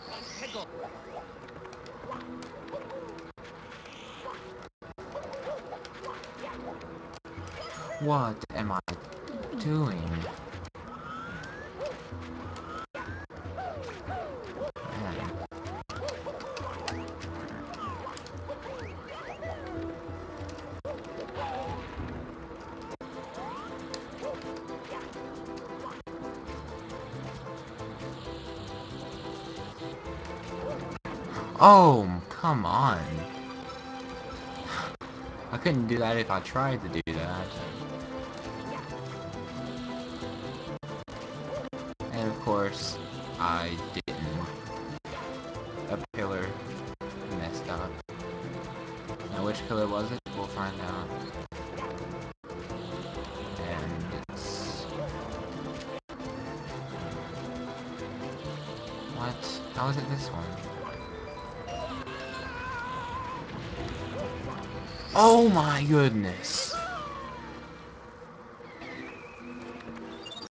What am I doing? Man. Oh, come on. I couldn't do that if I tried to do that. And of course, I didn't. A pillar messed up. Now which pillar was it? We'll find out. And it's... What? How is it this one? Oh my goodness!